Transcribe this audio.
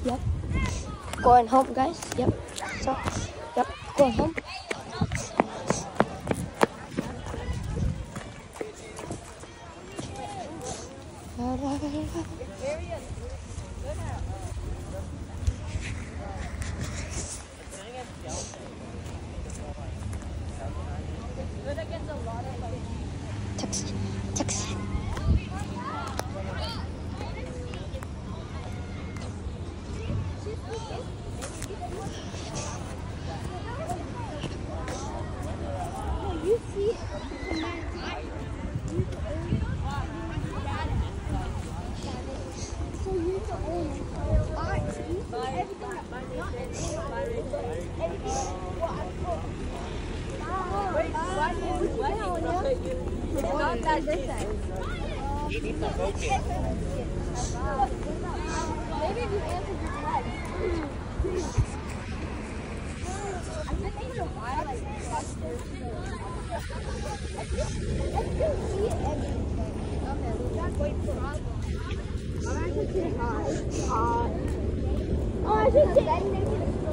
Yep. Going home, guys. Yep. So, yep. Going home. Taxi. Taxi. You need to focus. Maybe if you answered your text. I think it's a while, like, I can see everything. Okay, well, that's wait for us. I'm actually saying hi. Oh, I should say